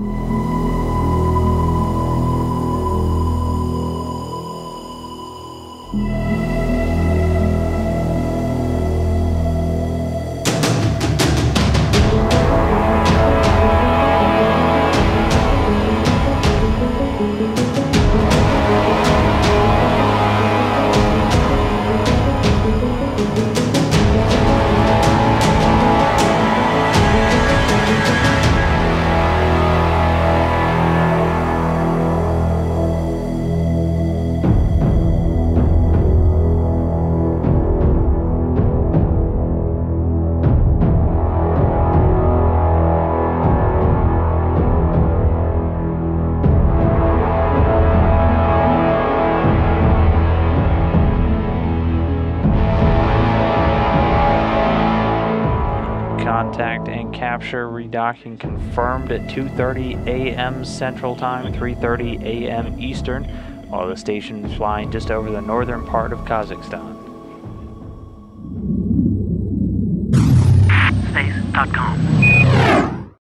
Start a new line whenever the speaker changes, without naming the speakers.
Contact and capture redocking confirmed at 2:30 a.m. Central Time, 3:30 a.m. Eastern, while the station is flying just over the northern part of Kazakhstan.
Space.com.